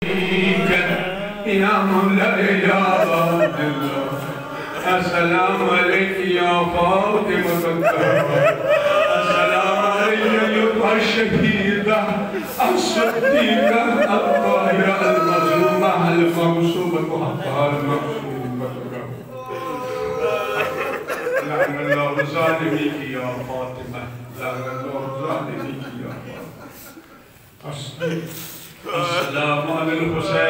يا مولاي يا عبد الله السلام عليك يا فاطمة الزهراء السلام عليك أيها الشهيدة الصديقة الطاهرة المظلومة الموصوبة حقها الموصوبة لعن الله ظالميك يا فاطمة لعن الله ظالميك يا فاطمة السلام على الحسين